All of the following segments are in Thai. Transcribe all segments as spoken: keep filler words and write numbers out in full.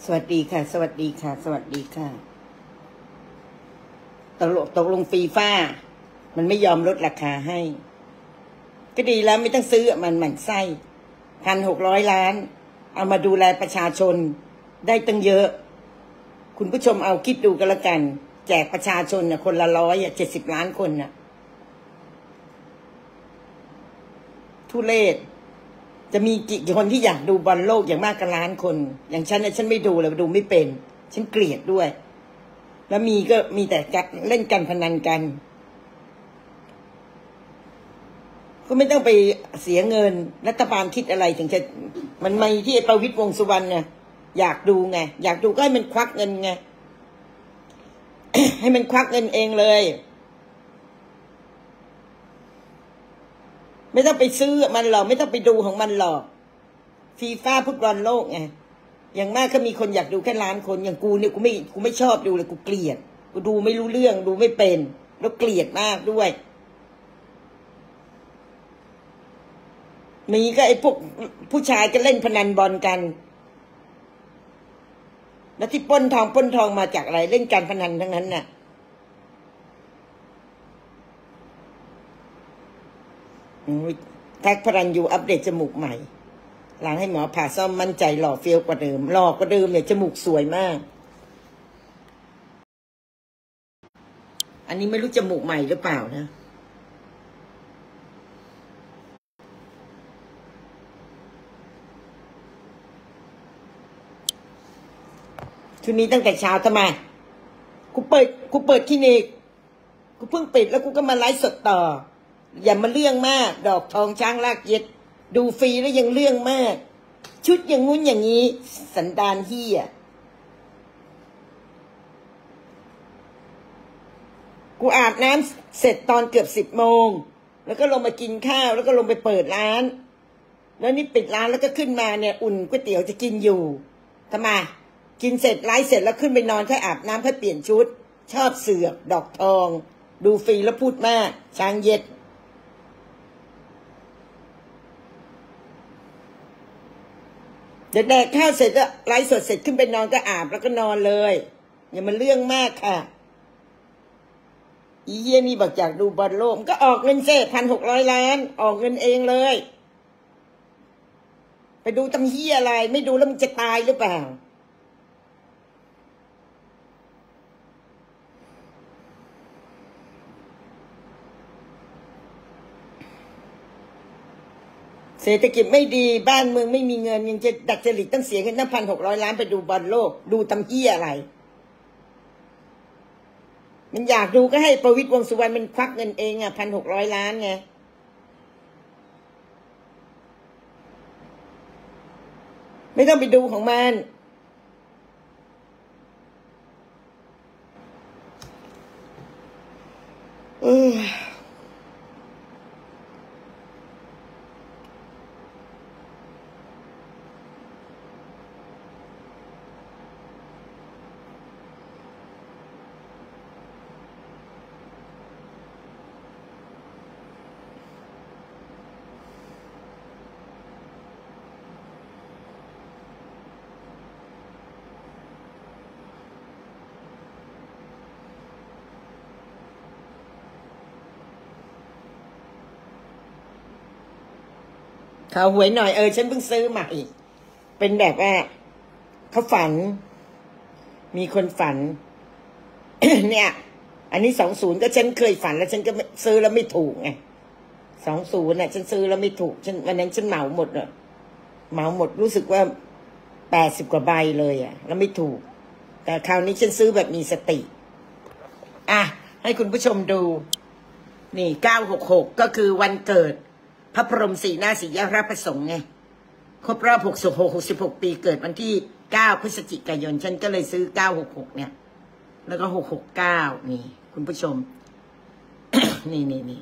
สวัสดีค่ะสวัสดีค่ะสวัสดีค่ะตกลงตกลงฟีฟ่ามันไม่ยอมลดราคาให้ก็ดีแล้วไม่ต้องซื้อมันหมั่นไส้พันหกร้อยล้านเอามาดูแลประชาชนได้ตั้งเยอะคุณผู้ชมเอาคิดดูกันละกันแจกประชาชนน่ะคนละร้อยอ่ะเจ็ดสิบล้านคนน่ะทุเรศจะมีกี่คนที่อยากดูบอลโลกอย่างมากกว่าล้านคนอย่างฉันเนี่ยฉันไม่ดูเลยดูไม่เป็นฉันเกลียดด้วยแล้วมีก็มีแต่เล่นการพนันกันก็ไม่ต้องไปเสียเงินรัฐบาลคิดอะไรถึงจะมันไม่ที่ประวิตรวงษ์สุวรรณเนี่ยอยากดูไงอยากดูก็ให้มันควักเงินไง ให้มันควักเงินเองเลยไม่ต้องไปซื้อมันหรอกไม่ต้องไปดูของมันหรอกฟีฟ่าฟุตบอลโลกไงอย่างมากก็มีคนอยากดูแค่ล้านคนอย่างกูเนี่ยกูไม่กูไม่ชอบดูเลยกูเกลียดกูดูไม่รู้เรื่องดูไม่เป็นแล้วเกลียดมากด้วยมีก็ไอ้พวกผู้ชายก็เล่นพนันบอลกันแล้วที่ป้นทองป้นทองมาจากอะไรเล่นการพนันทั้งนั้นน่ะแท็กพรัญยูอัปเดตจมูกใหม่หลังให้หมอผ่าซ่อมมั่นใจหล่อเฟี้ยวกว่าเดิมหล่อกว่าเดิมเนี่ยจมูกสวยมากอันนี้ไม่รู้จมูกใหม่หรือเปล่านะชุดนี้ตั้งแต่เช้าทำไมกูเปิดกูเปิดคลินิกกูเพิ่งปิดแล้วกูก็มาไลฟ์สดต่ออย่ามาเรื่องมากดอกทองช้างลากเย็ดดูฟรีแล้วยังเรื่องมากชุดอย่างงุ้นอย่างนี้สันดานเหี้ยกูอาบน้ำเสร็จตอนเกือบสิบโมงแล้วก็ลงมากินข้าวแล้วก็ลงไปเปิดร้านแล้วนี่ปิดร้านแล้วก็ขึ้นมาเนี่ยอุ่นก๋วยเตี๋ยวจะกินอยู่ทำไมกินเสร็จไลฟ์เสร็จแล้วขึ้นไปนอนค่อยอาบน้ำค่อยเปลี่ยนชุดชอบเสือกดอกทองดูฟรีแล้วพูดมากช้างเย็ดเดี๋ยวแดกข้าวเสร็จแล้วไลฟ์สดเสร็จขึ้นไปนอนก็อาบแล้วก็นอนเลยอย่ามาเรื่องมากค่ะอีเยี่ยนี่บอกอยากดูบอลโลกก็ออกเงินเซ่พันหกร้อยล้านออกเงินเองเลยไปดูตำเหี้ยอะไรไม่ดูแล้วมันจะตายหรือเปล่าเศรษฐกิจไม่ดีบ้านเมืองไม่มีเงินยังจะดัดจริตต้องเสียเงินตั้งพันหกร้อยล้านไปดูบอลโลกดูตำเหี้ยอะไรมันอยากดูก็ให้ประวิตรวงษ์สุวรรณมันควักเงินเองอ่ะพันหกร้อยล้านไงไม่ต้องไปดูของมันเออเขาหวยหน่อยเออฉันเพิ่งซื้อใหม่เป็นแบบว่าเขาฝันมีคนฝัน เนี่ยอันนี้สองศูนย์ก็ฉันเคยฝันแล้วฉันก็ซื้อแล้วไม่ถูกไงสองศูนย์น่ะฉันซื้อแล้วไม่ถูกฉันวันนั้นฉันเหมาหมดอ่ะเหมาหมดรู้สึกว่าแปดสิบกว่าใบเลยอ่ะแล้วไม่ถูกแต่คราวนี้ฉันซื้อแบบมีสติอ่ะให้คุณผู้ชมดูนี่เก้าหกหกก็คือวันเกิดพระพรหมสีหน้าสีแยกราชประสงค์ไงครบรอบหกสิบหก หกสิบหกปีเกิดวันที่เก้าพฤศจิกายนฉันก็เลยซื้อเก้าหกหกเนี่ยแล้วก็หกหกเก้านี่คุณผู้ชม นี่นี่นี่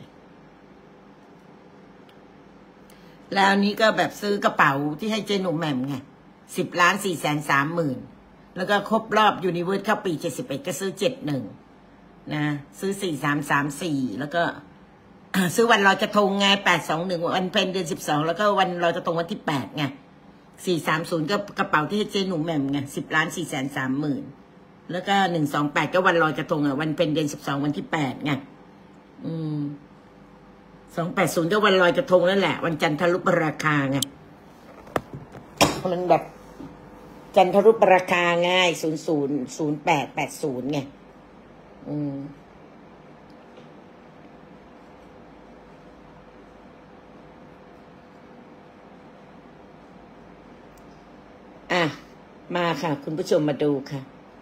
แล้วนี้ก็แบบซื้อกระเป๋าที่ให้เจหนุ่มแหม่มไงสิบล้านสี่แสนสามหมื่นแล้วก็ครบรอบยูนิเวิร์สเข้าปีเจ็ดสิบเอ็ดก็ซื้อเจ็ดหนึ่งนะซื้อสี่สามสามสี่แล้วก็ซื้อวันลอยกระทงไงแปดสองหนึ่งวันเพ็ญเดือนสิบสองแล้วก็วันลอยกระทงวันที่แปดไงสี่สามศูนย์ก็กระเป๋าที่ให้เจ๊หนูแหม่มไงสิบล้านสี่แสนสามหมื่นแล้วก็หนึ่งสองแปดก็วันลอยกระทงอ่ะวันเป็นเดือนสิบสองวันที่แปดไงอืมสองแปดศูนย์ก็วันลอยกระทงนั่นแหละวันจันทรุปราคาไงมันแบบจันทรุปราคาง่ายศูนย์ศูนย์ศูนย์แปดแปดศูนย์ไงอืมอ่ะมาค่ะคุณผู้ชมมาดูค่ะ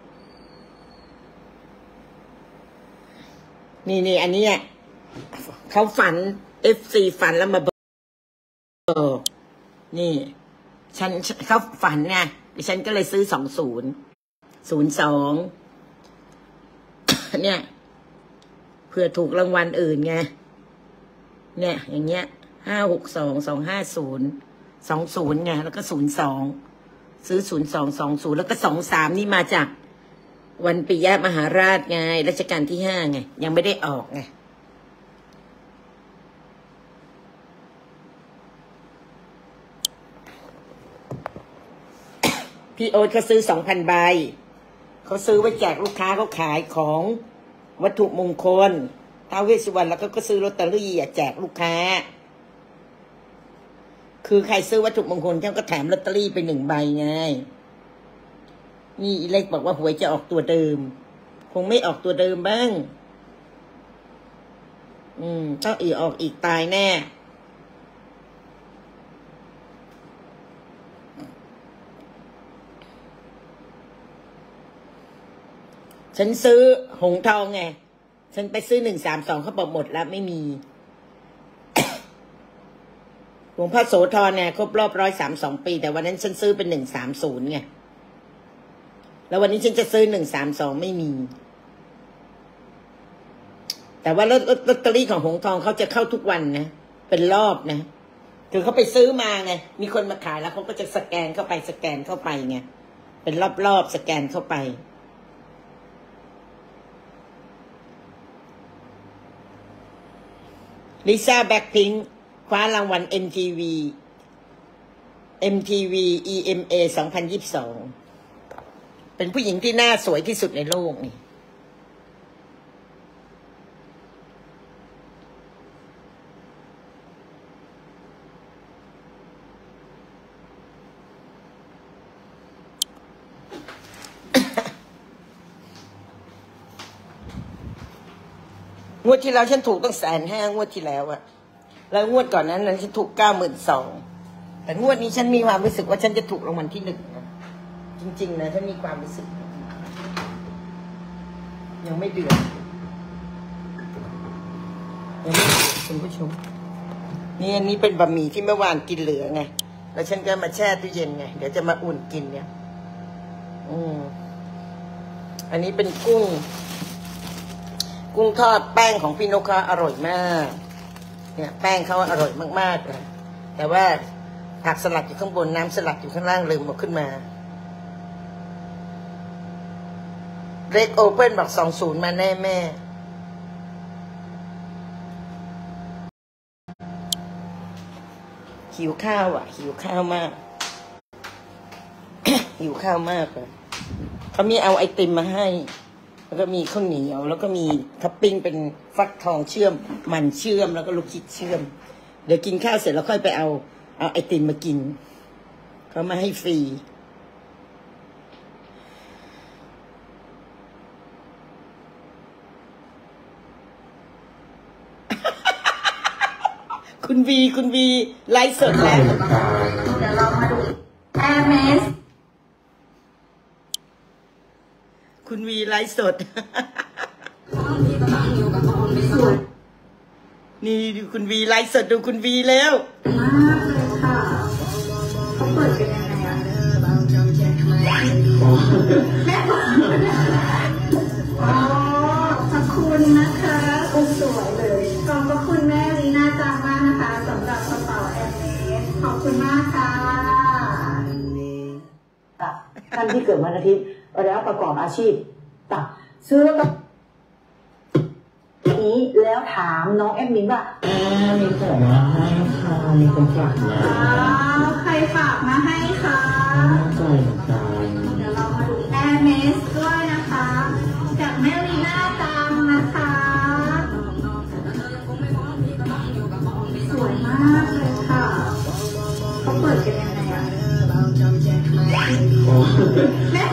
นี่นี่อันนี้เขาฝันเอฟซีฝันแล้วมาบอกนี่ฉันเขาฝันไงดิฉันก็เลยซื้อสองศูนย์ศูนย์สองเนี่ยเพื่อถูกรางวัลอื่นไงเนี่ยอย่างเงี้ยห้าหกสองสองห้าศูนย์สองศูนย์ไงแล้วก็ศูนย์สองซื้อศูนย์สองสองศูนย์แล้วก็สองสามนี่มาจากวันปิยมหาราชไงรัชกาลที่ห้าไงยังไม่ได้ออกไงพี่โอ๊ตเขาซื้อสองพันใบเขาซื้อไว้แจกลูกค้าเขาขายของวัตถุมงคลท้าวเวสสุวรรณแล้วก็ก็ซื้อลอตเตอรี่แจกลูกค้าคือใครซื้อวัตถุมงคลเขาก็แถมลอตเตอรี่ไปหนึ่งใบไงนี่อีเล็กบอกว่าหวยจะออกตัวเดิมคงไม่ออกตัวเดิมบ้างอืมถ้าอีออกอีกตายแน่ฉันซื้อหงทองไงฉันไปซื้อหนึ่งสามสองเขาบอกหมดแล้วไม่มี หลวงพ่อโสธรเนี่ยครบรอบร้อยสามสองปีแต่วันนั้นฉันซื้อเป็นหนึ่งสามศูนย์ไงแล้ววันนี้ฉันจะซื้อหนึ่งสามสองไม่มีแต่ว่าลอตเตอรี่ของหงทองเขาจะเข้าทุกวันนะเป็นรอบนะคือเขาไปซื้อมาไงมีคนมาขายแล้วเขาก็จะสแกนเข้าไปสแกนเข้าไปไงเป็นรอบๆสแกนเข้าไปลิซ่าแบ็คพิงค์คว้ารางวัล เอ็ม ที วี เอ็ม ที วี อี เอ็ม เอ สองพันยี่สิบสองเป็นผู้หญิงที่หน้าสวยที่สุดในโลกนี่งวดที่แล้วฉันถูกตั้งแสนห้างวดที่แล้วอะแล้วงวดก่อนนั้นนั้นฉันถูกเก้าหมื่นสองแต่งวดนี้ฉันมีความรู้สึกว่าฉันจะถูกรางวัลที่หนึ่งนะจริงๆนะฉันมีความรู้สึกยังไม่เดือดยังไม่เดือดคุณผู้ชมนี่อันนี้เป็นบะหมี่ที่เมื่อวานกินเหลือไงแล้วฉันก็มาแช่ตู้เย็นไงเดี๋ยวจะมาอุ่นกินเนี่ยอืมอันนี้เป็นกุ้งกุ้งทอดแป้งของพี่นกเขาอร่อยมากเนี่ยแป้งเขาอร่อยมากๆเลยแต่ว่าผักสลัดอยู่ข้างบนน้ำสลัดอยู่ข้างล่างลืมเอาขึ้นมาเล็กโอเพ่นบอกสองศูนย์มาแน่แม่หิวข้าวอ่ะหิวข้าวมาก หิวข้าวมากเลยเขามีเอาไอติมมาให้แล้วก็มีข้าวเหนียวแล้วก็มีท็อปปิ้งเป็นฟักทองเชื่อมมันเชื่อมแล้วก็ลูกชิดเชื่อมเดี๋ยวกินข้าวเสร็จแล้วค่อยไปเอาเอาไอติมมากินเขามาให้ฟรีคุณวีคุณวีไลฟ์สดแล้วเดี๋ยวเรามาดูแอร์เมสคุณวีไลฟ์สดนี่ดูคุณวีไลฟ์สดดูคุณวีแล้วมากเลยค่ะเขาเปิดกันยังไงอ่ะอ๋อขอบคุณนะคะคุณสวยเลยขอบพระคุณแม่ลีน่าจังมากนะคะสำหรับกระเป๋าแอร์เมสขอบคุณมากค่ะท่านที่เกิดวันอาทิตย์แล้วประกอบอาชีพตัดซื้อแล้วก็นี้แล้วถามน้องแอดมินว่ามีของมาให้ค่ะมีคนฝากมาใครฝากมาให้คะแม่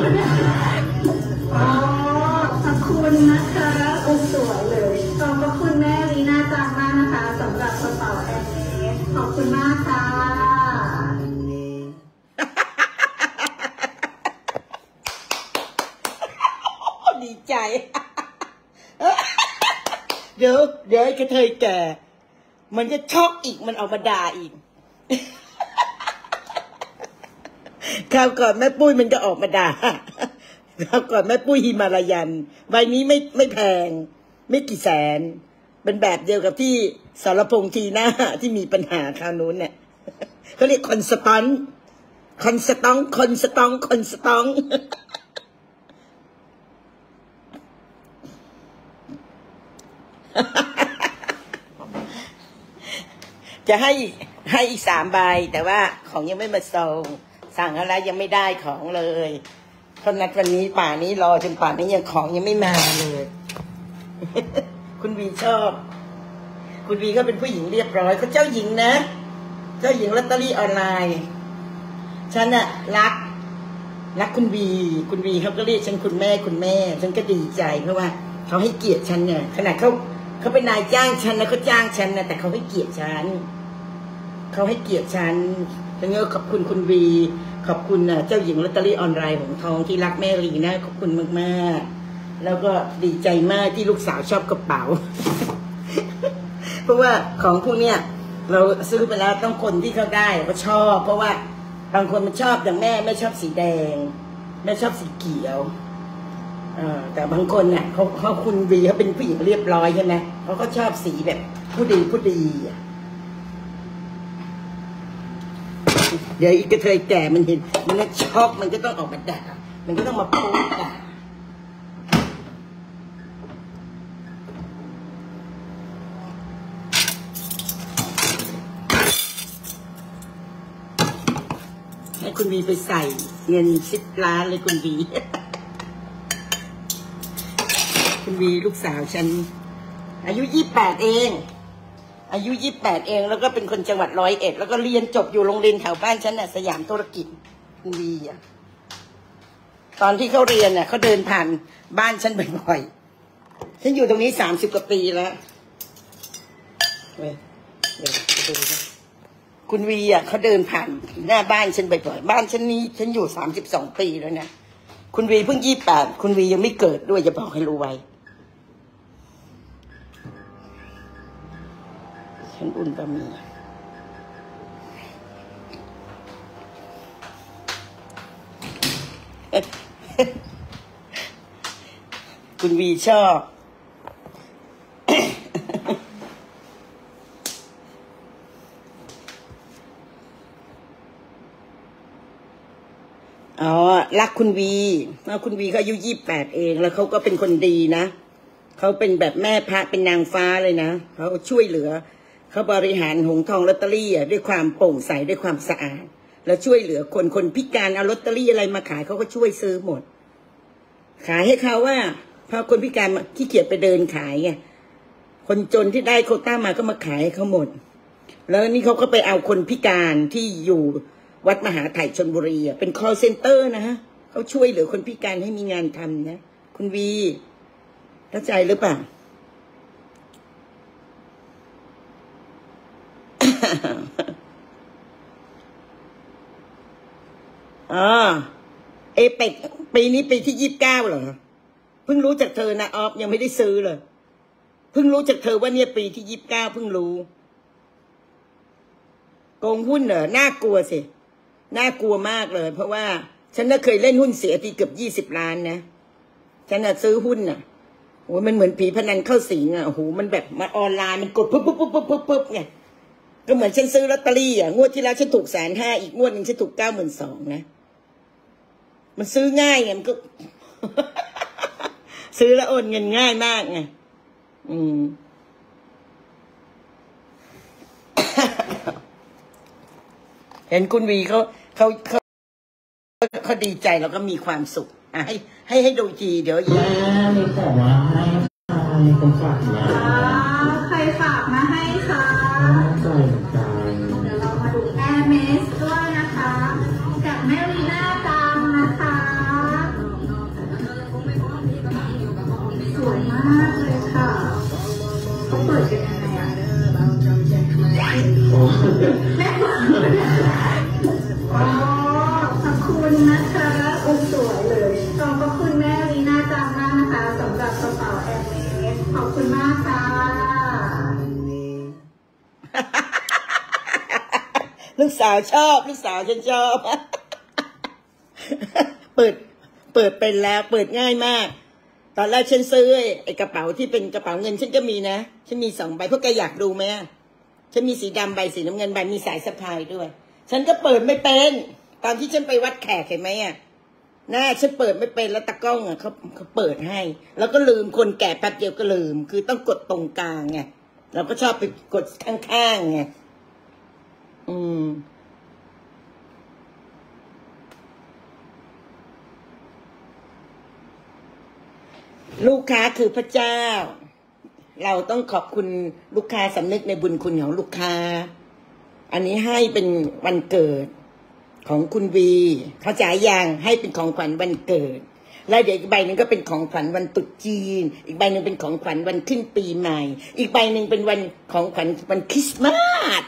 อ๋อขอบคุณนะคะโอ้สวยเลยขอบพระคุณแม่ลีน่าจังมากนะคะสำหรับกระเป๋าแอร์เมสขอบคุณมากค่ะดีใจ เดี๋ยวเดี๋ยวไอ้กระเทยแก่มันจะช็อกอีกมันเอามาด่าอีก คราวก่อนแม่ปุ้ยมันก็ออกมาด่าคราวก่อนแม่ปุ้ยฮิมาลายันใบนี้ไม่ไม่แพงไม่กี่แสนเป็นแบบเดียวกับที่สรพงษ์ทีหน้าที่มีปัญหาคราวนู้นเนี่ยเขาเรียกคอนสตอนคอนสตองคอนสตองคอนสตองจะให้ให้อีกสามใบแต่ว่าของยังไม่มาส่งสั่งอะไรยังไม่ได้ของเลยเขานัดวันนี้ป่านี้รอจนป่านี้ยังของยังไม่มาเลย คุณวีชอบคุณวีก็เป็นผู้หญิงเรียบร้อยเขาเจ้าหญิงนะเจ้าหญิงลอตเตอรี่ออนไลน์ฉันอะรักรักคุณวีคุณวีเขาก็เรียกฉันคุณแม่คุณแม่ฉันก็ดีใจเพราะว่าเขาให้เกียรติฉันเนี่ยขนาดเขาเขาเป็นนายจ้างฉันนะเขาจ้างฉันนะแต่เขาให้เกียรติฉันเขาให้เกียรติฉันฉันก็ขอบคุณคุณวีขอบคุณเจ้าหญิงลอตเตอรี่ออนไลน์ของทองที่รักแม่ลีนะขอบคุณมากๆแล้วก็ดีใจมากที่ลูกสาวชอบกระเป๋า เพราะว่าของพวกเนี้ยเราซื้อไปแล้วต้องคนที่เขาได้ก็ชอบเพราะว่าบางคนมันชอบอย่างแม่ไม่ชอบสีแดงแม่ชอบสีเขียวแต่บางคนเนี่ยเขาเขาคุณวีเขาเป็นผู้หญิงเรียบร้อยใช่ไหมเขาก็ชอบสีแบบผู้ดีผู้ดีเดี๋ยวอีกกระเทยแก่มันเห็นมันก็ช็อกมันก็ต้องออกมาด่ามันก็ต้องมาพูดด่าให้คุณวีไปใส่เงินสิบล้านเลยคุณวี คุณวีลูกสาวฉันอายุยี่สิบแปดเองอายุยี่สิบแปดเองแล้วก็เป็นคนจังหวัดร้อยเอ็ดแล้วก็เรียนจบอยู่โรงเรียนแถวบ้านฉันน่ะสยามธุรกิจคุณวีอ่ะตอนที่เขาเรียนน่ะเขาเดินผ่านบ้านฉันบ่อยๆฉันอยู่ตรงนี้สามสิบกว่าปีแล้วเว้ยเดี๋ยวดูนะคุณวีอ่ะเขาเดินผ่านหน้าบ้านฉันบ่อยๆบ้านฉันนี้ฉันอยู่สามสิบสองปีแล้วนะคุณวีเพิ่งยี่สิบแปดคุณวียังไม่เกิดด้วยจะบอกให้รู้ไว้ฉันอุ่นบะหมี่คุณวีชอบ อ๋อรักคุณวีคุณวีเขาอายุยี่สิบแปดเองแล้วเขาก็เป็นคนดีนะเขาเป็นแบบแม่พระเป็นนางฟ้าเลยนะเขาช่วยเหลือเขาบริหารหงทองลอตเตอรี่ด้วยความโปร่งใสด้วยความสะอาดแล้วช่วยเหลือคนคนพิการเอาลอตเตอรี่อะไรมาขายเขาก็ช่วยซื้อหมดขายให้เขาว่าพอคนพิการขี้เกียจไปเดินขายไงคนจนที่ได้โควต้ามาก็มาขายให้เขาหมดแล้วนี่เขาก็ไปเอาคนพิการที่อยู่วัดมหาไถ่ชลบุรีเป็น call center นะฮะเขาช่วยเหลือคนพิการให้มีงานทำนะคุณวีเข้าใจหรือเปล่า อ๋อเอเปกปีนี้ปีที่ยี่สิบเก้าเหรอเพิ่งรู้จากเธอนะออฟยังไม่ได้ซื้อเลยเพิ่งรู้จากเธอว่าเนี่ยปีที่ยี่สิบเก้าเพิ่งรู้โกงหุ้นเหรอน่ากลัวสิน่ากลัวมากเลยเพราะว่าฉันน่ะเคยเล่นหุ้นเสียทีเกือบยี่สิบล้านนะฉันน่ะซื้อหุ้นน่ะโอ้มันเหมือนผีพนันเข้าสิงอ่ะโอ้โหมันแบบมาออนไลน์มันกดปุ๊บปุ๊บปุ๊บปุ๊บปุ๊บปุ๊บไงก็เหมือนฉันซื้อลอตเตอรี่อ่ะงวดที่แล้วฉันถูกแสนห้าอีกงวดหนึ่งฉันถูกเก้าหมื่นสองนะมันซื้อง่ายไงมันก็ ซื้อแล้วโอนเงินง่ายมากไงอืม เห็นคุณวีเขาเขาเขาเขาดีใจแล้วก็มีความสุขอ่ะให้ให้ให้ดูทีเดี๋ยวอีกแม่มีของมาให้ค่ะมีคนฝากมาใครฝากมาให้คะใจใจเดี๋ยวเรามาดูแอร์เมสด้วยนะคะแม่ลีน่าจังนะคะสวยมากเลยค่ะเขาเปิดกันยังไงอ่ะโอ้แม่อ๋อขอบคุณนะคะอุ้มสวยเลยขอบพระคุณแม่ลีน่าจังมากนะคะสำหรับกระเป๋าแอร์เมสขอบคุณมากค่ะลูกสาวชอบลูกสาวฉันชอบ เปิดเปิดเป็นแล้วเปิดง่ายมากตอนแรกฉันซื้อไอ้กระเป๋าที่เป็นกระเป๋าเงินฉันก็มีนะฉันมีสองใบพวกแกอยากดูไหมฉันมีสีดำใบสีน้ำเงินใบมีสายสะพายด้วยฉันก็เปิดไม่เป็นตอนที่ฉันไปวัดแขกเห็นไหมอ่ะน่าฉันเปิดไม่เป็นแล้วตะกล้องอ่ะเขาเขาเปิดให้แล้วก็ลืมคนแก่แป๊บเดียวก็ลืมคือต้องกดตรงกลางไงเราก็ชอบไปกดข้างๆไงอืมลูกค้าคือพระเจ้าเราต้องขอบคุณลูกค้าสำนึกในบุญคุณของลูกค้าอันนี้ให้เป็นวันเกิดของคุณวีเขาจ่ายยังให้เป็นของขวัญวันเกิดแล้วเดี๋ยวอีกใบหนึ่งก็เป็นของขวัญวันตรุษจีนอีกใบหนึ่งเป็นของขวัญวันขึ้นปีใหม่อีกใบหนึ่งเป็นวันของขวัญวันคริสต์มาส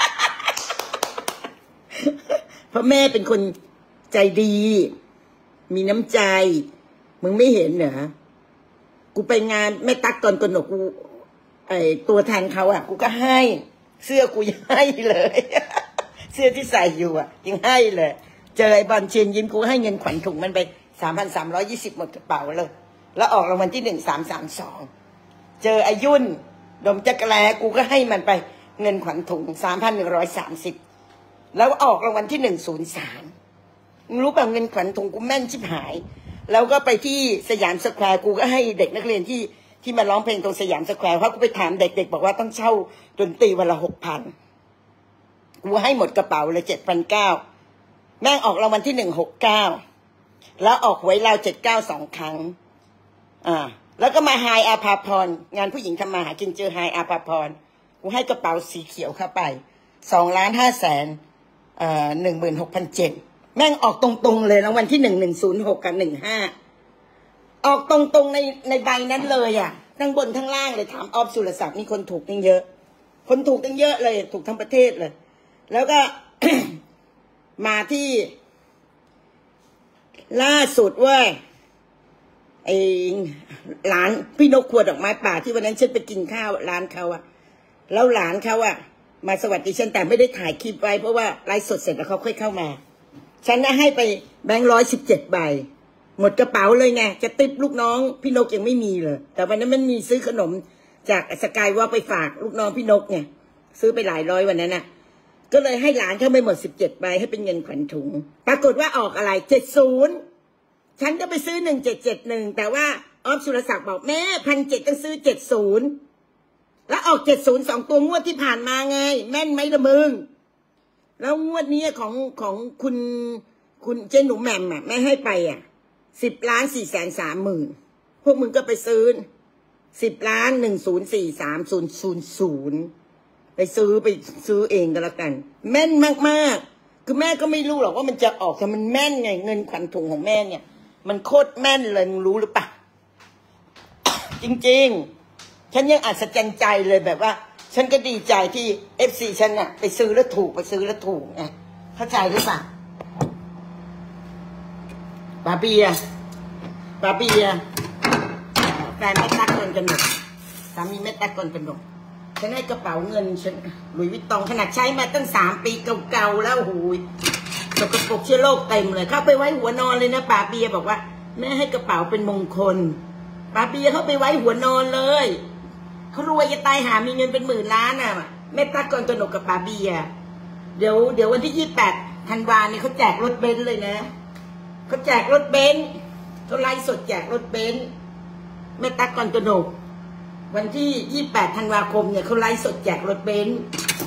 เพราะแม่เป็นคนใจดีมีน้ำใจมึงไม่เห็นเหรอกูไปงานแม่ตั๊กตอนกนกกูไอตัวแทนเขาอ่ะกูก็ให้เสื้อกูยังให้เลย เสื้อที่ใส่อยู่อ่ะยังให้เลยเจอไอ้บอลเชียนยิ้มกูให้เงินขวัญถุงมันไปสามพันสามร้อยยี่สิบหมดกระเป๋าเลยแล้วออกรางวัลที่หนึ่งสามสามสองเจออายุนดมจักรแลกูก็ให้มันไปเงินขวัญถุงสามพันหนึ่งร้อยสามสิบแล้วออกรางวัลที่หนึ่งศูนย์สามมึงรู้ป่ะเงินขวัญถุงกูแม่นชิบหายแล้วก็ไปที่สยามสแควร์กูก็ให้เด็กนักเรียนที่ที่มาร้องเพลงตรงสยามสแควร์เพราะกูไปถามเด็กๆบอกว่าต้องเช่าดนตรีวันละหกพันกูให้หมดกระเป๋าเลยเจ็ดพันเก้าแม่งออกรางวัลที่หนึ่งหกเก้าแล้วออกหวยเราเจ็ดเก้าสองครั้งอ่าแล้วก็มาไฮอาภาพรงานผู้หญิงทำมาหากินเจอไฮอาภาพรกูให้กระเป๋าสีเขียวเข้าไปสองล้านห้าแสนเอ่อหนึ่งหมื่นหกพันเจ็ดแม่งออกตรงๆเลยรางวัลที่หนึ่งหนึ่งศูนย์หกกับหนึ่งห้าออกตรงๆในในใบนั้นเลยอ่ะทั้งบนทั้งล่างเลยถามออฟสุรศักดิ์นี่คนถูกตั้งเยอะคนถูกตั้งเยอะเลยถูกทั้งประเทศเลยแล้วก็ มาที่ล่าสุดว่าไอ้หลานพี่นกขวดดอกไม้ป่าที่วันนั้นฉันไปกินข้าวร้านเขาอะแล้วหลานเขาอะมาสวัสดีฉันแต่ไม่ได้ถ่ายคลิปไว้เพราะว่าไลฟ์สดเสร็จแล้วเขาค่อยเข้ามาฉันน่ะให้ไปแบงค์ร้อยสิบเจ็ดใบหมดกระเป๋าเลยไงจะติปลูกน้องพี่นกยังไม่มีเลยแต่วันนั้นมันมีซื้อขนมจากสกายวอล์กไปฝากลูกน้องพี่นกไงซื้อไปหลายร้อยวันนั้นน่ะก็เลยให้หลานเข้าไปหมดสิบเจ็ดใบให้เป็นเงินขวัญถุงปรากฏว่าออกอะไรเจ็ดศูนย์ฉันก็ไปซื้อหนึ่งเจ็ดเจ็ดหนึ่งแต่ว่าออฟสุรศักดิ์บอกแม่พันเจ็ดต้องซื้อเจ็ดศูนย์แล้วออกเจ็ดศูนย์สองตัวงวดที่ผ่านมาไงแม่นไหมละมึงแล้วงวดนี้ของของคุณคุณเจนหนูแหม่มอ่ะแม่ให้ไปอ่ะสิบล้านสี่แสนสามหมื่นพวกมึงก็ไปซื้อสิบล้านหนึ่งศูนย์สี่สามศูนย์ศูนย์ศูนย์ไปซื้อไปซื้อเองก็แล้วกันแม่นมากๆคือแม่ก็ไม่รู้หรอกว่ามันจะออกแต่มันแม่นไงเงินขวัญถุงของแม่เนี่ยมันโคตรแม่นเลยมึงรู้หรือปะ จริงๆฉันยังอัศจรรย์ใจเลยแบบว่าฉันก็ดีใจที่เอฟซีฉันน่ะไปซื้อแล้วถูกไปซื้อแล้วถูกไงเข้าใจหรือเปล่าปาเปียปาเปียแฟนแม่ตั๊กคนกันหนกสามีแม่ตั๊กคนกันหนกฉันให้กระเป๋าเงินฉันหลุยส์วิตตองขนาดใช้มาตั้งสามปีเก่าๆแล้วหูยสกปรกเชื้อโรคเต็มเลยเข้าไปไว้หัวนอนเลยนะปาเปียบอกว่าแม่ให้กระเป๋าเป็นมงคลปาเปียเขาไปไว้หัวนอนเลยเขารวยจะตายหามีเงินเป็นหมื่นล้านอ่ะแม่ตั๊กคนกันหนกกับปาเปียเดี๋ยวเดี๋ยววันที่ยี่สิบแปดธันวาเนี่ยเขาแจกรถเบนซ์เลยนะเขาแจกรถเบนซ์เขาไลฟ์สดแจกรถเบนซ์แม่ตั๊กก่อนกระหนกวันที่ยี่สิบแปดธันวาคมเนี่ยเขาไลฟ์สดแจกรถเบนซ์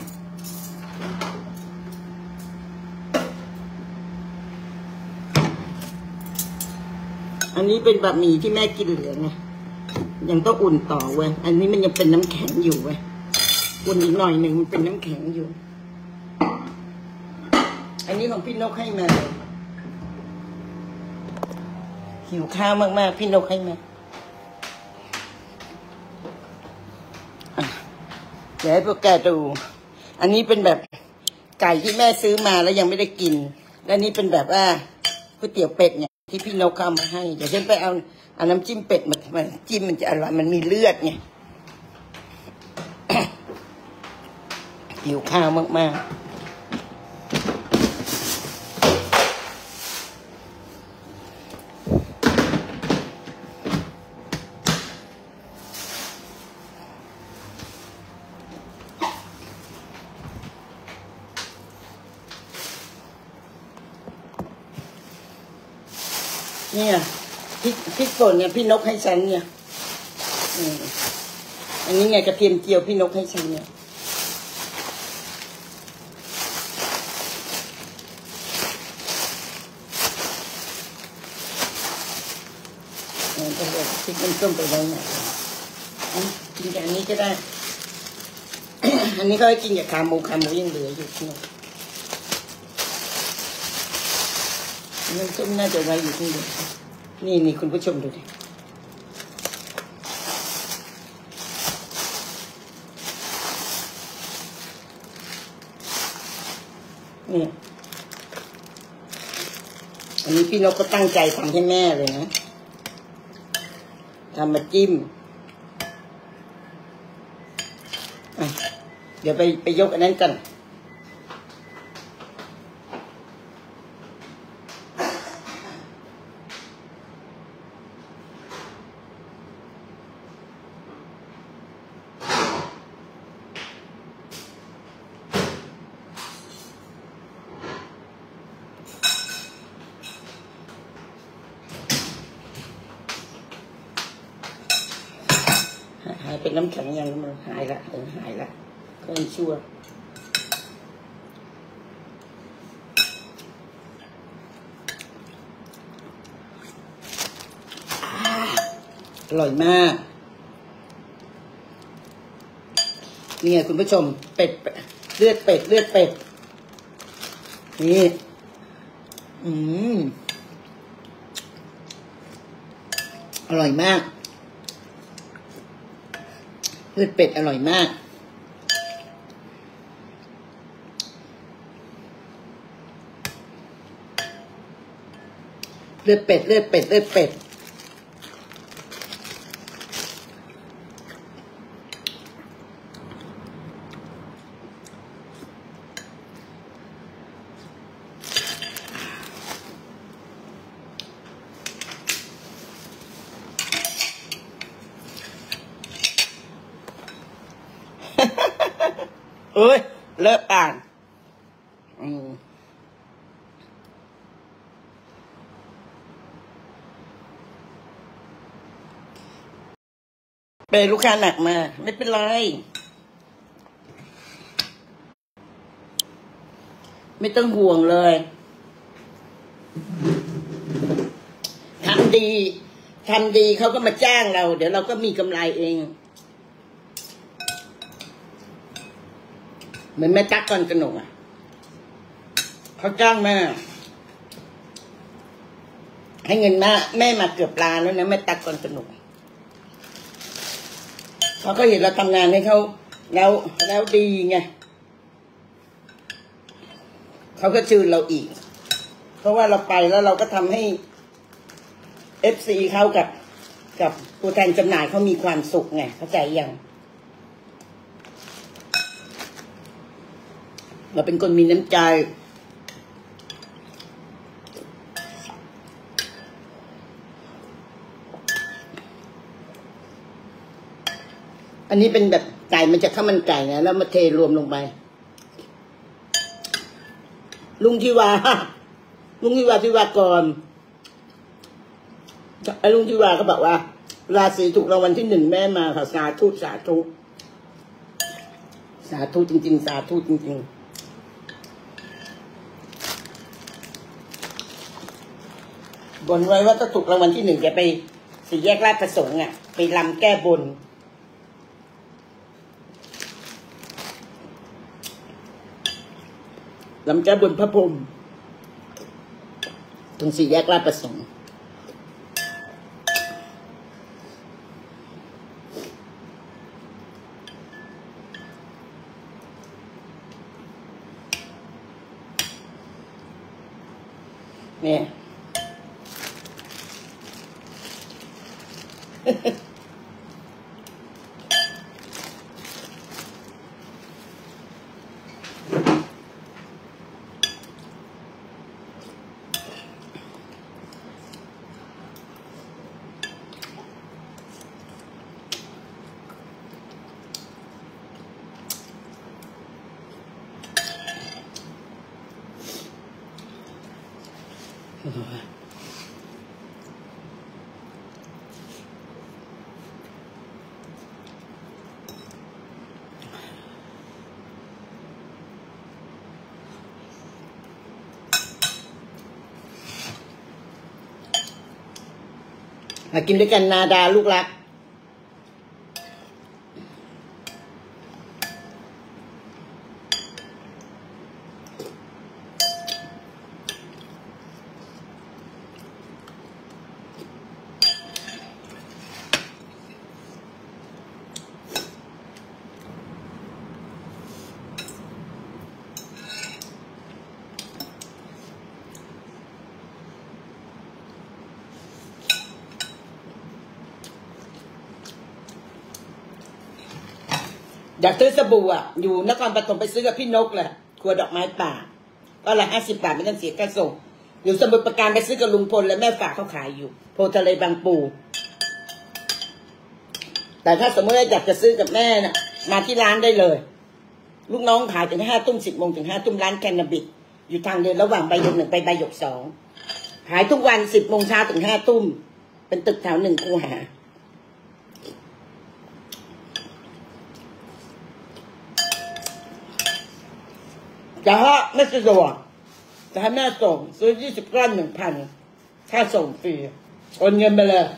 อันนี้เป็นบะหมี่ที่แม่กินเหลือไงยังต้องอุ่นต่อเว้ยอันนี้มันยังเป็นน้ำแข็งอยู่เว้ยอุ่นอีกหน่อยหนึ่งมันเป็นน้ำแข็งอยู่อันนี้ของพี่นกให้มาหิวข้าวมากๆพี่นกให้มาอ่ะเดี๋ยวให้พวกแกดูอันนี้เป็นแบบไก่ที่แม่ซื้อมาแล้วยังไม่ได้กินและนี่เป็นแบบว่าก๋วยเตี๋ยวเป็ดเนี่ยที่พี่นกเอามาให้เดี๋ยวฉันไปเอาเอาน้ำจิ้มเป็ดมามาจิ้มมันจะอร่อยมันมีเลือดไง หิวข้าวมากๆเนี่ยพริกพริกป่นเนี่ยพี่นกให้ฉันเนี่ยอืมอันนี้ไงกระเทียมเจียวพี่นกให้ฉันเนี่ยเนี่ยจะเอาพริกน้ำส้มไปไว้ไหนอ่ะกินกับอันนี้ก็ได้ อันนี้ก็ให้กินกับขาหมูขาหมูยังเหลืออยู่เนี่ยน้ำส้มน่าจะไว้อยู่ที่เดียวนี่นี่คุณผู้ชมดูดินี่อันนี้พี่นกก็ตั้งใจทำให้แม่เลยนะทำมาจิ้มอ่ะเดี๋ยวไปไปยกอันนั้นกันหายเป็นน้ำแข็งยังมันหายละเออหายละก็ยังชั่วอร่อยมากนี่ไงคุณผู้ชมเป็ดเลือดเป็ดเลือดเป็ดนี่อืมอร่อยมากเลือดเป็ดอร่อยมากเลือดเป็ดเลือดเป็ดเลือดเป็ดเอ้ยเลิกอ่านอืมเป็นลูกค้าหนักมาไม่เป็นไรไม่ต้องห่วงเลยทำดีทำดีเขาก็มาจ้างเราเดี๋ยวเราก็มีกำไรเองเหมือนแม่ตั๊กก่อนกระหนกอ่ะเขาจ้างแม่ให้เงินแม่แม่มาเกือบล้านแล้วนะแม่ตั๊กก่อนกระหนกเขาก็เห็นเราทำงานให้เขาแล้วแล้วดีไงเขาก็ชื่นเราอีกเพราะว่าเราไปแล้วเราก็ทำให้เอฟซีเขากับกับตัวแทนจำหน่ายเขามีความสุขไงเข้าใจยังเราเป็นคนมีน้ำใจอันนี้เป็นแบบไก่มันจะข้าวมันไก่นะแล้วมาเทรวมลงไปลุงทิวาลุงทิวาทิวากรไอ้ลุงทิวาก็บอกว่าราศีถูกรางวัลที่หนึ่งแม่มาค่ะสาธุสาธุสาธุจริงๆสาธุจริงๆบนไว้ว่าถ้าถูกรางวัลที่หนึ่งจะไปสี่แยกราชประสงค์อ่ะไปรำแก้บนรำแก้บนพระพรหมตรงสี่แยกราชประสงค์เนี่ยมากินด้วยกันนาดาลูกรักอยากซื้อสบู่อ่ะอยู่นครปฐมไปซื้อกับพี่นกแหละครัวดอกไม้ป่าก็ละห้าสิบบาทไม่ต้องเสียค่าส่งอยู่สมุทรปราการไปซื้อกับลุงพลและแม่ฝากเขาขายอยู่โพทะเลบางปูแต่ถ้าสมมติว่าอยากจะซื้อกับแม่น่ะมาที่ร้านได้เลยลูกน้องขายถึงห้าตุ้มสิบโมงถึงห้าตุ้มร้านแคนาบิดอยู่ทางเดินระหว่างใบหยกหนึ่งไปใบหยกสองขายทุกวันสิบโมงเช้าถึงห้าตุ้มเป็นตึกแถวหนึ่งคูหาจะฮะไม่สะดวกจะให้แม่ส่งซื้อยี่สิบก้อนหนึ่งพันค่าส่งฟรีโอนเงินไปเลย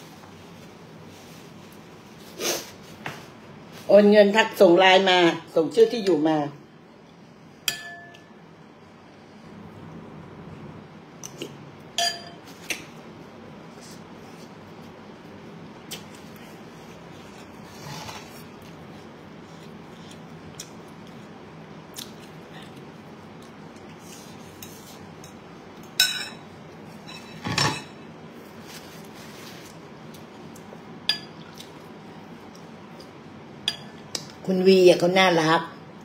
โอนเงินทักส่งไลน์มาส่งชื่อที่อยู่มาคุณวีอ่ะเขาน่ารัก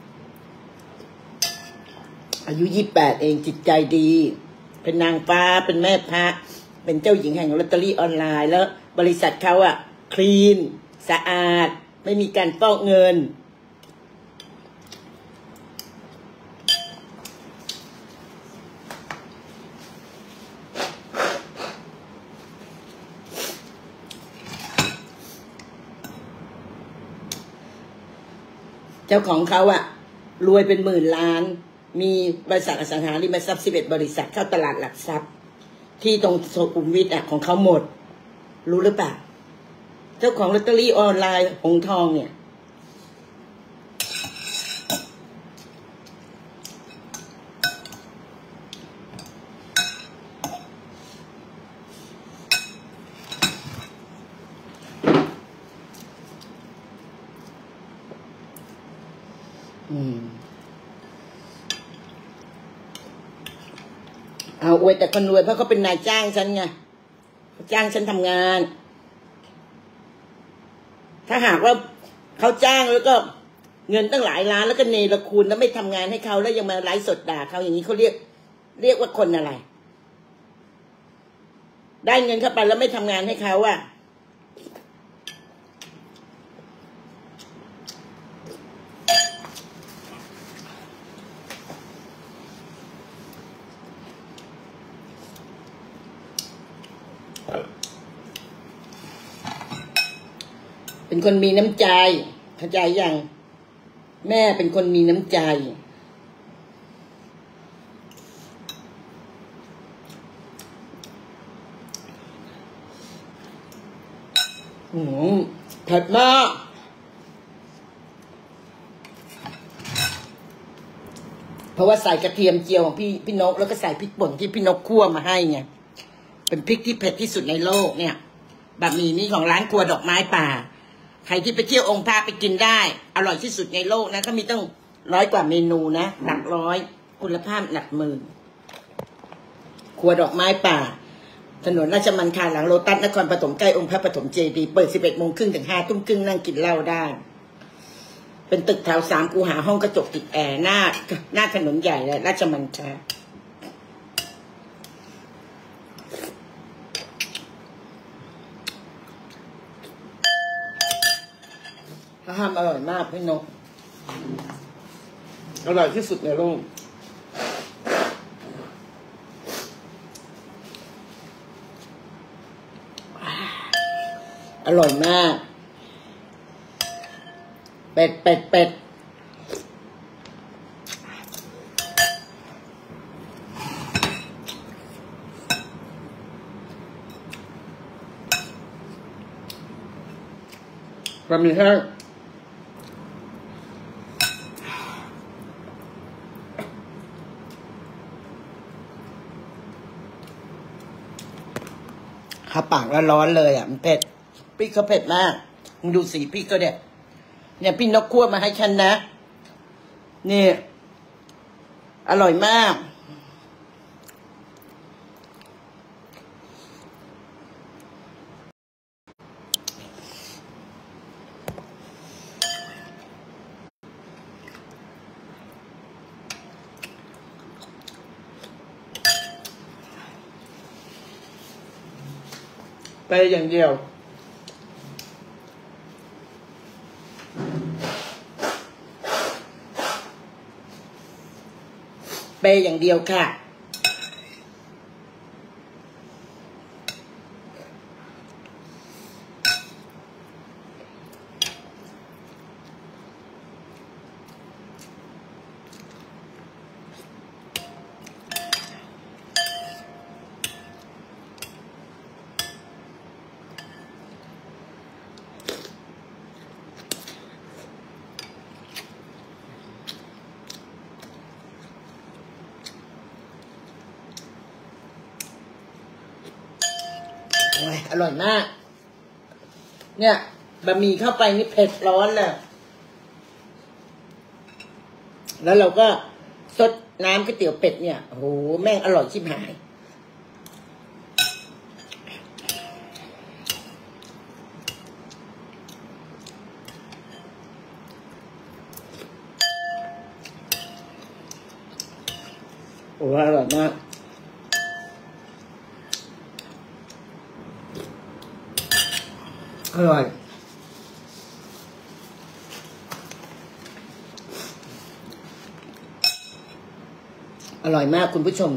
อายุยี่สิบแปดเองจิตใจดีเป็นนางฟ้าเป็นแม่พระเป็นเจ้าหญิงแห่งลอตเตอรี่ออนไลน์แล้วบริษัทเขาอ่ะคลีนสะอาดไม่มีการฟอกเงินเจ้าของเขาอะรวยเป็นหมื่นล้านมีบริษัทอสังหาริมทรัพย์สิบเอ็ดบริษัทเข้าตลาดหลักทรัพย์ที่ตรงสุขุมวิทอะของเขาหมดรู้หรือเปล่าเจ้าของลอตเตอรี่ออนไลน์หงทองเนี่ยอืมเอาอวยแต่คนรวยเพราะเขาเป็นนายจ้างฉันไงเขาจ้างฉันทำงานถ้าหากว่าเขาจ้างแล้วก็เงินตั้งหลายล้านแล้วก็เนรคุณแล้วไม่ทำงานให้เขาแล้วยังมาไลฟ์สดด่าเขาอย่างนี้เขาเรียกเรียกว่าคนอะไรได้เงินเข้าไปแล้วไม่ทำงานให้เขาอะเป็นคนมีน้ำใจเข้าใจยังแม่เป็นคนมีน้ำใจอืมเผ็ดมากเพราะว่าใส่กระเทียมเจียวของพี่พี่นกแล้วก็ใส่พริกป่นที่พี่นกคั่วมาให้ไงเป็นพริกที่เผ็ดที่สุดในโลกเนี่ยบะหมี่นี้ของร้านครัวดอกไม้ป่าใครที่ไปเที่ยวองค์พระไปกินได้อร่อยที่สุดในโลกนะก็มีตั้งร้อยกว่าเมนูนะหลักร้อยคุณภาพหลักหมื่นครัวดอกไม้ป่าถนนราชมังคลาหลังโลตัสนครปฐมใกล้องค์พระปฐมเจดีย์เปิดสิบเอ็ดโมงครึ่งถึงห้าทุ่มครึ่งนั่งกินเหล้าได้เป็นตึกแถวสามคูหาห้องกระจกติดแอร์หน้าหน้าถนนใหญ่เลยราชมังคลาอาหารอร่อยมากพี่นกอร่อยที่สุดในโลกอร่อยมากเป็ดเป็ดเป็ดบะหมี่แห้งข้าปากแล้วร้อนเลยอ่ะมันเผ็ดพี่เขาเผ็ดมากมึงดูสีพี่ก็เนี่ยเนี่ยพี่นกคั่วมาให้ฉันนะนี่อร่อยมากไปอย่างเดียวไปอย่างเดียวค่ะอร่อยมากเนี่ยบะหมี่เข้าไปนี่เผ็ดร้อนเลยแล้วเราก็ซดน้ำก๋วยเตี๋ยวเป็ดเนี่ยโอ้โหแม่งอร่อยชิบหายโอ้อร่อยมากอร่อยอร่อยมากคุณผู้ชม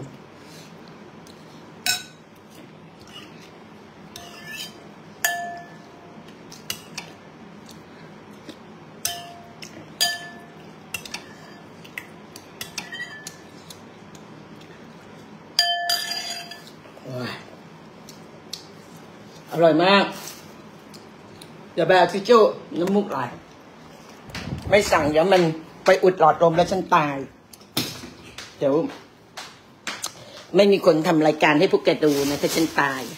อร่อยมากอย่าแบบทิชชู่น้ำมูกไหลไม่สั่งเดี๋ยวมันไปอุดหลอดลมแล้วฉันตายเดี๋ยวไม่มีคนทำรายการให้พวกแกดูนะถ้าฉันตาย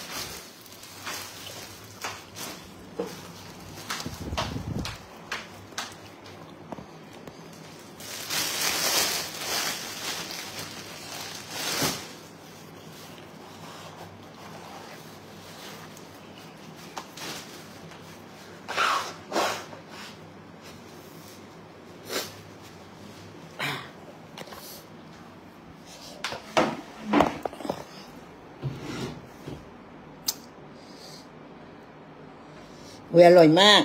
เว้ยอร่อยมาก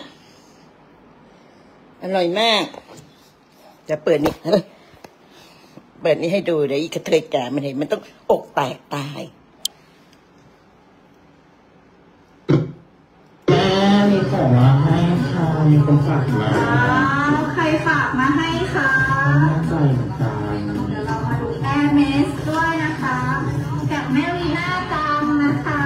อร่อยมากจะเปิดนี่เปิดนี่ให้ดูเดี๋ยวอีกระเทยแก่มันเห็นมันต้องอกแตกตายแม่มีของมาให้ค่ะมีคนฝากมาใครฝากมาให้คะน่าใจเหมือนกันเดี๋ยวเรามาดูแอร์เมสด้วยนะคะจากแม่วีน่าจังนะคะ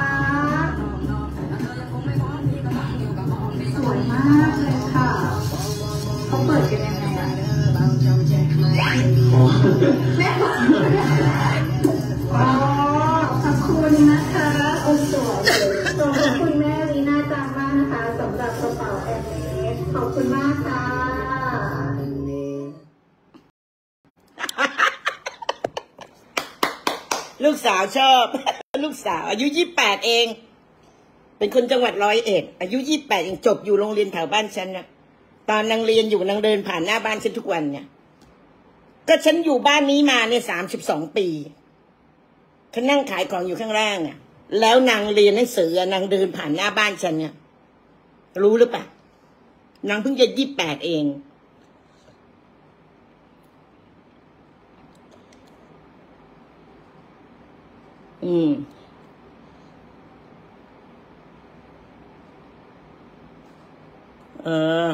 สวยมากเลยค่ะเขาเปิดกันยังไงอะแม่บอกอ๋อขอบคุณนะคะโอ้สวยขอบคุณแม่วีน่าจังมากนะคะสำหรับกระเป๋าแอร์เมสขอบคุณมากค่ะาวชอบ ลูกสาวอายุยี่แปดเองเป็นคนจังหวัดร้อยเอ็ดอายุยี่แปดเองจบอยู่โรงเรียนแถวบ้านฉันนะตอนนางเรียนอยู่นางเดินผ่านหน้าบ้านฉันทุกวันเนี่ยก็ฉันอยู่บ้านนี้มาเนี่ยสามสิบสองปีฉันนั่งขายของอยู่ข้างล่างอ่ะแล้วนางเรียนหนังสือนางเดินผ่านหน้าบ้านฉันเนี่ยรู้หรือเปล่านางเพิ่งจะยี่แปดเองอืมเออ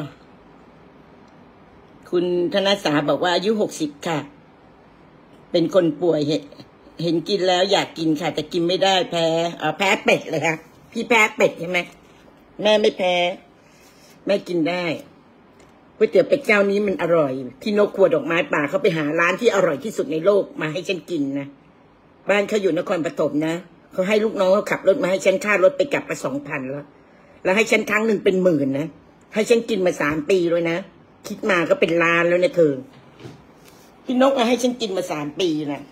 คุณธนสาบอกว่าอายุหกสิบค่ะเป็นคนป่วยเห็นเห็นกินแล้วอยากกินค่ะแต่กินไม่ได้แพ้เออแพ้เป็ดเลยค่ะพี่แพ้เป็ดใช่ไหมแม่ไม่แพ้แม่กินได้ก๋วยเตี๋ยวเป็ดเจ้านี้มันอร่อยที่นกขวดดอกไม้ป่าเขาไปหาร้านที่อร่อยที่สุดในโลกมาให้ฉันกินนะบ้านเขาอยู่นครปฐมนะเขาให้ลูกน้องเขาขับรถมาให้ฉันค่ารถไปกลับมาสองพันแล้วแล้วให้ฉันครั้งหนึ่งเป็นหมื่นนะให้ฉันกินมาสามปีเลยนะคิดมาก็เป็นล้านแล้วเนี่ยเธอพี่นกมาให้ฉันกินมาสามปีนะ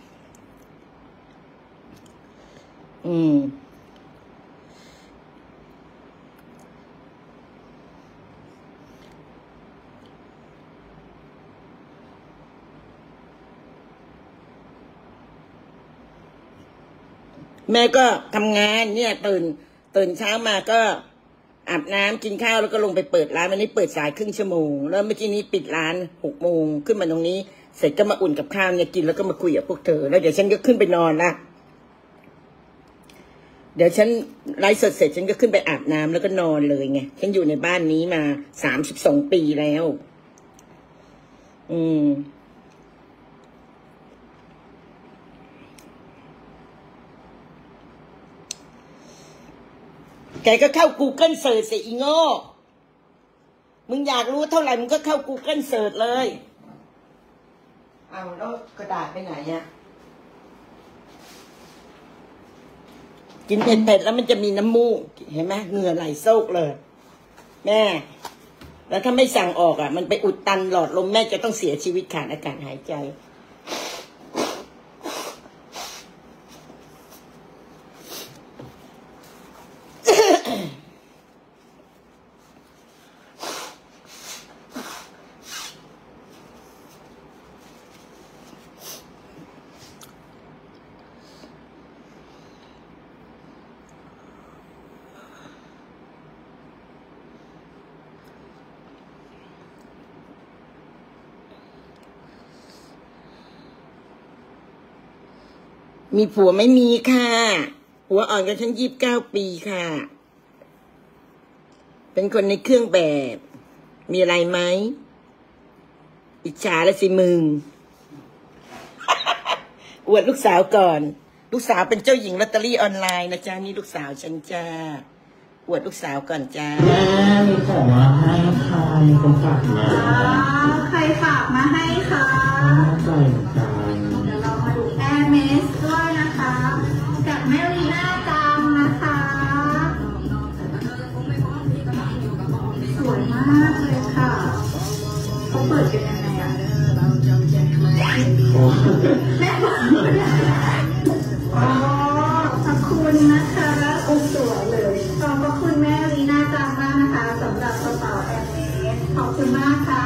อืมแม่ก็ทำงานเนี่ยตื่นตื่นเช้ามาก็อาบน้ำกินข้าวแล้วก็ลงไปเปิดร้านวันนี้เปิดสายครึ่งชั่วโมงแล้วเมื่อกี้นี้ปิดร้านหกโมงขึ้นมาตรงนี้เสร็จก็มาอุ่นกับข้าวเนี่ยกินแล้วก็มาคุยกับพวกเธอแล้วเดี๋ยวฉันก็ขึ้นไปนอนละเดี๋ยวฉันไลฟ์สดเสร็จฉันก็ขึ้นไปอาบน้ำแล้วก็นอนเลยไงฉันอยู่ในบ้านนี้มาสามสิบสองปีแล้วอืมแกก็เข้า Google Search สิอีโง่มึงอยากรู้เท่าไหร่มึงก็เข้า Google Search เลยเอาแล้วกระดาษไปไหนอะกินเผ็ดๆแล้วมันจะมีน้ำมูกเห็นไหมเหงื่อไหลโซกเลยแม่แล้วถ้าไม่สั่งออกอะมันไปอุดตันหลอดลมแม่จะต้องเสียชีวิตขาดอากาศหายใจมีผัวไม่มีค่ะผัวอ่อนกับฉันยี่สิบเก้าปีค่ะเป็นคนในเครื่องแบบมีอะไรไหมอิจฉาละสิมึง อวดลูกสาวก่อนลูกสาวเป็นเจ้าหญิงลอตเตอรี่ออนไลน์นะจ๊ะนี่ลูกสาวฉันจ้าอวดลูกสาวก่อนจ้าแม่มีของมาให้ค่ะมีคนฝากมาใครฝากมาให้คะใส่กันเดี๋ยวเรามาดูแอร์เมสด้วยนะคะจากแม่ลีน่าจังนะคะสวยมากเลยค่ะเขาเปิดเป็นยังไงอะแม่บอกอ๋อขอบคุณนะคะองค์สวยเลยขอบพระคุณแม่ลีน่าจังมากนะคะสำหรับกระเป๋าแอร์เมสขอบคุณมากค่ะ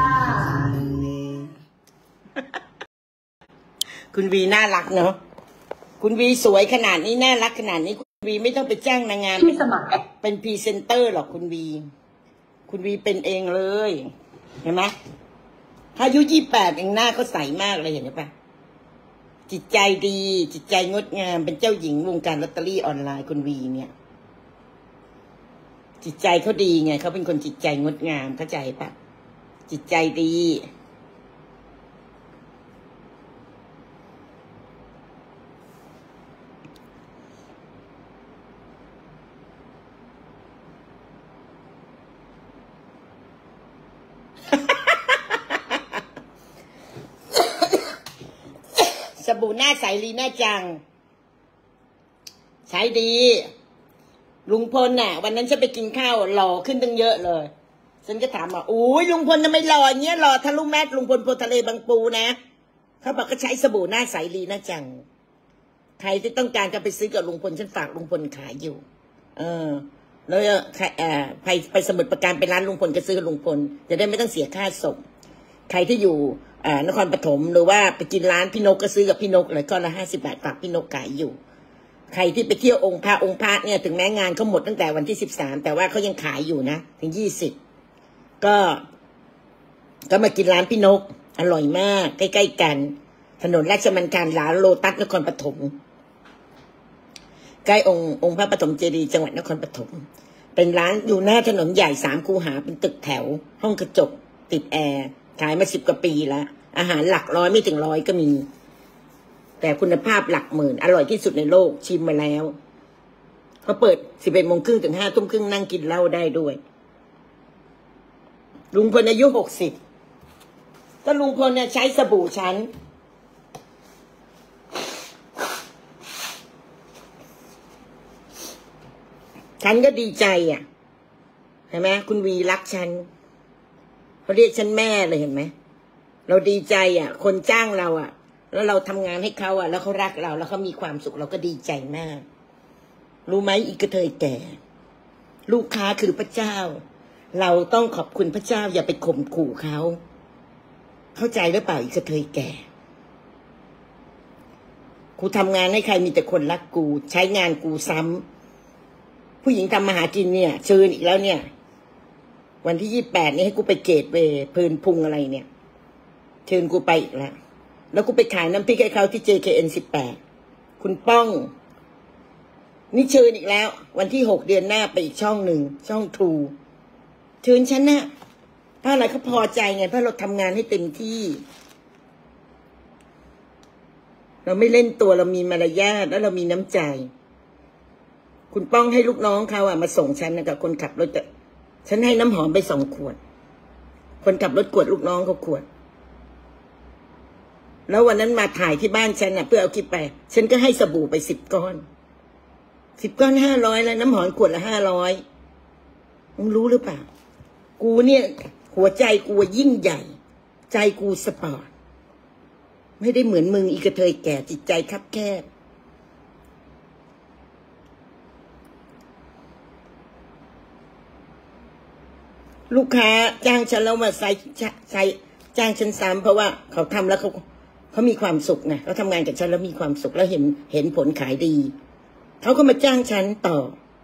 คุณวีน่ารักเนาะคุณวีสวยขนาดนี้น่ารักขนาดนี้คุณวีไม่ต้องไปจ้างนางงามที่สมัครเป็นพรีเซนเตอร์หรอกคุณวีคุณวีเป็นเองเลยเห็นไหมถ้าอายุยี่แปดเองหน้าเขาใสมากเลยเห็นไหมปะจิตใจดีจิตใจงดงามเป็นเจ้าหญิงวงการลอตเตอรี่ออนไลน์คุณวีเนี่ยจิตใจเขาดีไงเขาเป็นคนจิตใจงดงามเข้าใจปะจิตใจดีสบู่หน้าใสลีน่าจังใช้ดีลุงพลน่ะวันนั้นฉันไปกินข้าวหล่อขึ้นตั้งเยอะเลยฉันก็ถามว่าอุ้ยลุงพลทำไมหล่อเงี้ยหล่อทะลุแมสลุงพลโพทะเลบางปูนะเขาบอกก็ใช้สบู่หน้าใสลีน่าจังใครที่ต้องการจะไปซื้อกับลุงพลฉันฝากลุงพลขายอยู่ เออ แล้วใครเอ่อไปไปสมุดประการไปร้านลุงพลก็ซื้อกับลุงพลจะได้ไม่ต้องเสียค่าส่งใครที่อยู่อ่านครปฐมหรือว่าไปกินร้านพี่นกก็ซื้อกับพี่นกเลยก็ละห้าสิบบาทฝากพี่นกขายอยู่ใครที่ไปเที่ยวองค์พระองค์พระเนี่ยถึงแม้งานเขาหมดตั้งแต่วันที่สิบสามแต่ว่าเขายังขายอยู่นะถึงยี่สิบก็ก็มากินร้านพี่นกอร่อยมากใกล้ๆกันถนนราชมังคลาร้านโลตัสนครปฐมใกล้องค์องค์พระปฐมเจดีย์จังหวัดนครปฐมเป็นร้านอยู่หน้าถนนใหญ่สามคูหาเป็นตึกแถวห้องกระจกติดแอร์ขายมาสิบกว่าปีแล้วอาหารหลักร้อยไม่ถึงร้อยก็มีแต่คุณภาพหลักหมื่นอร่อยที่สุดในโลกชิมมาแล้วเขาเปิดสิบเอ็ดโมงครึ่งถึงห้าทุ่มครึ่งนั่งกินเหล้าได้ด้วยลุงพลอายุหกสิบก็ลุงพลเนี่ยใช้สบู่ฉันฉันก็ดีใจอ่ะเห็นไหมคุณวีรักฉันเขาเรียกฉันแม่เลยเห็นไหมเราดีใจอ่ะคนจ้างเราอ่ะแล้วเราทำงานให้เขาอ่ะแล้วเขารักเราแล้วเขามีความสุขเราก็ดีใจมากรู้ไหมอีกกระเทยแก่ลูกค้าคือพระเจ้าเราต้องขอบคุณพระเจ้าอย่าไปข่มขู่เขาเข้าใจหรือเปล่าอีกกระเทยแก่กูทำงานให้ใครมีแต่คนรักกูใช้งานกูซ้ำผู้หญิงทำมาหากินเนี่ยเชิญอีกแล้วเนี่ยวันที่ยี่สิบแปดนี้ให้กูไปเกตเวย์เพลินพุงอะไรเนี่ยเชิญกูไปอีกแล้วแล้วกูไปขายน้ำพริกให้เขาที่ เจ เค เอ็น สิบแปดคุณป้องนี่เชิญอีกแล้ววันที่หกเดือนหน้าไปอีกช่องหนึ่งช่องทรูเชิญฉันนะเพราะอะไรเขาพอใจไงเพราะเราทำงานให้เต็มที่เราไม่เล่นตัวเรามีมารยาทแล้วเรามีน้ำใจคุณป้องให้ลูกน้องเขาอ่ะมาส่งฉันนะกับคนขับรถฉันให้น้ำหอมไปสองขวดคนขับรถขวดลูกน้องเขาขวดแล้ววันนั้นมาถ่ายที่บ้านฉันน่ะเพื่อเอาคลิปไปฉันก็ให้สบู่ไปสิบก้อนสิบก้อนห้าร้อยแล้วน้ำหอมขวดละห้าร้อยมึงรู้หรือเปล่ากูเนี่ยหัวใจกูยิ่งใหญ่ใจกูสปอร์ตไม่ได้เหมือนมึงอีกระเทยแก่จิตใจคับแคบลูกค้าจ้างฉันแล้วมาใส่ใส่จ้างฉันซ้ำเพราะว่าเขาทำแล้วเขาเขามีความสุขไงเขาทำงานกับฉันแล้วมีความสุขแล้วเห็นเห็นผลขายดีเขาก็มาจ้างฉันต่อ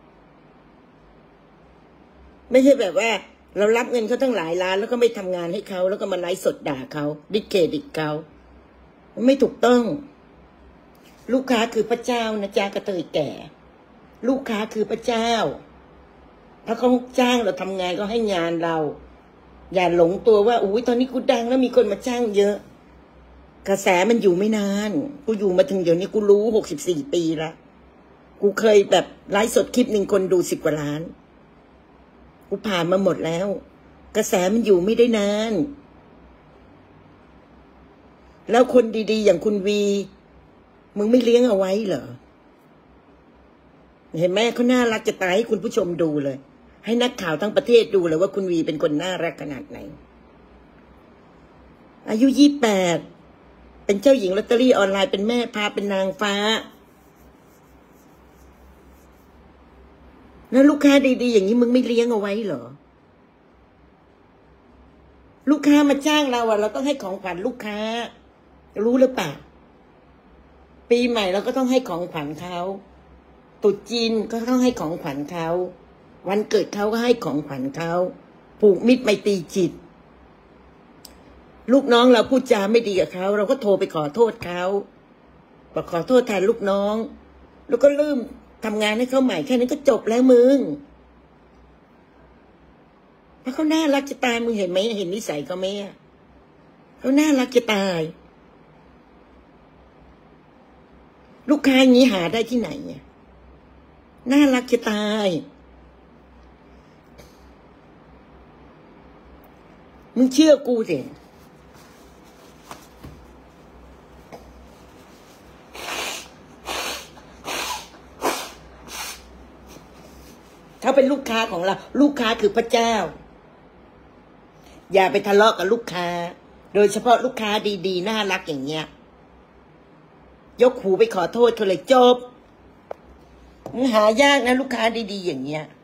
ไม่ใช่แบบว่าเรารับเงินเขาตั้งหลายล้านแล้วก็ไม่ทำงานให้เขาแล้วก็มาไลฟ์สดด่าเขาดิสเครดิตเขาไม่ถูกต้องลูกค้าคือพระเจ้านะจ๊ะกระเทยแก่ลูกค้าคือพระเจ้าถ้าเขาจ้างเราทำงานก็ให้งานเราอย่าหลงตัวว่าอุ้ยตอนนี้กูดังแล้วมีคนมาจ้างเยอะกระแสมันอยู่ไม่นานกูอยู่มาถึงเดี๋ยวนี้กูรู้หกสิบสี่ปีละกูเคยแบบไลฟ์สดคลิปหนึ่งคนดูสิบกว่าล้านกูผ่านมาหมดแล้วกระแสมันอยู่ไม่ได้นานแล้วคนดีๆอย่างคุณวีมึงไม่เลี้ยงเอาไว้เหรอเห็นไหมเขาน่ารักจะตายให้คุณผู้ชมดูเลยให้นักข่าวทั้งประเทศดูเลยว่าคุณวีเป็นคนน่ารักขนาดไหนอายุยี่สิบแปดเป็นเจ้าหญิงลอตเตอรี่ออนไลน์เป็นแม่พาเป็นนางฟ้าแล้วลูกค้าดีๆอย่างนี้มึงไม่เลี้ยงเอาไว้เหรอลูกค้ามาจ้างเราอะเราต้องให้ของขวัญลูกค้ารู้หรือเปล่าปีใหม่เราก็ต้องให้ของขวัญเขาตุ๊จีนก็ต้องให้ของขวัญเขาวันเกิดเขาก็ให้ของขวัญเขาผูกมิตรไมตรีจิตลูกน้องเราพูดจาไม่ดีกับเขาเราก็โทรไปขอโทษเขาบอกขอโทษแทนลูกน้องแล้วก็ลืมทำงานให้เขาใหม่แค่นั้นก็จบแล้วมึงเพราะเขาน่ารักจะตายมึงเห็นไหมเห็นนิสัยเขาไหมเขาน่ารักจะตายลูกค้าอย่างนี้หาได้ที่ไหนเนี่ยน่ารักจะตายมึงเชื่อกูสิเขาเป็นลูกค้าของเราลูกค้าคือพระเจ้าอย่าไปทะเลาะกับลูกค้าโดยเฉพาะลูกค้าดีๆน่ารักอย่างเงี้ยยกหูไปขอโทษเขาเลยจบมึงหายากนะลูกค้าดีๆอย่างเงี้ย